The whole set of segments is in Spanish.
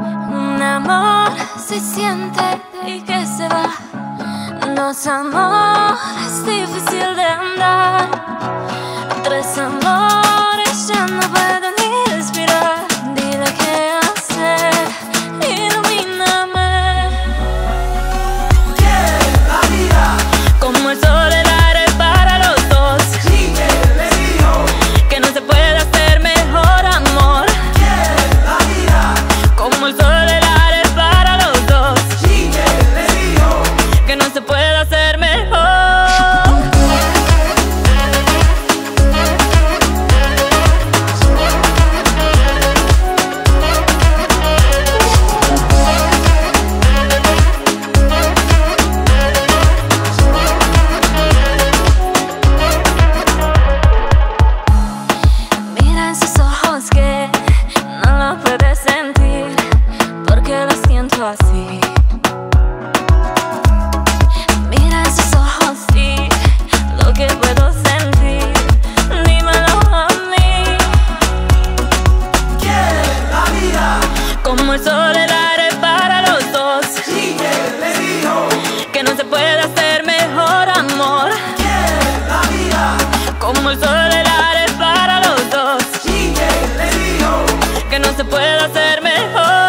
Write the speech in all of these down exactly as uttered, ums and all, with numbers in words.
Un amor se siente y que se va. Dos amores difícil de andar. Tres amores ya no pueden ni respirar. Dile qué hacer, ilumíname. Quiere la vida como el sol, el aire para los dos. Sigue, le dijo que no se puede hacer mejor amor. Quiere la vida como el sol, el aire para los dos. Sigue, le dijo que no se puede hacer mejor. Mira en sus ojos que no lo puedes sentir, porque lo siento así. Mira en sus ojos, sí, lo que puedo sentir, dímelo a mí. Quiere la vida Como el sol, el aire para los dos. Sigue, le dijo Que no se puede hacer mejor amor. Quiere la vida Como el sol, el aire para los dos. Sigue, le dijo Que no se puede hacer mejor.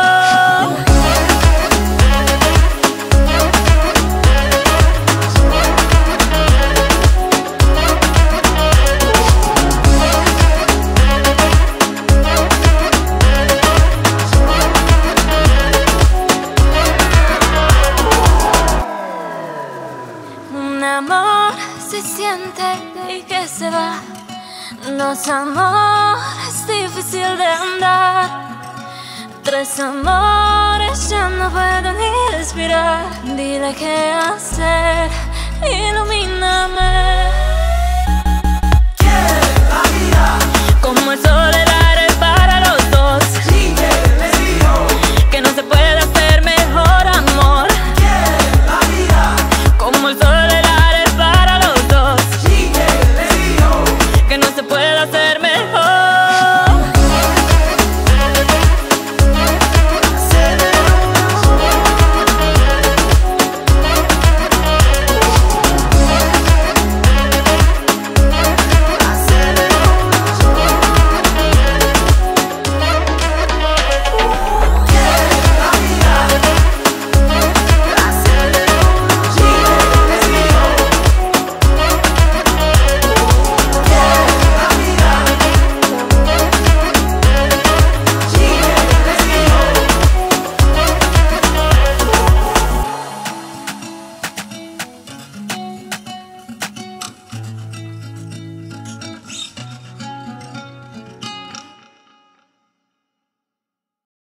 Un amor se siente y que se va. Dos amores difícil de andar. Tres amores ya no pueden ni respirar. Dile qué hacer, ilumíname.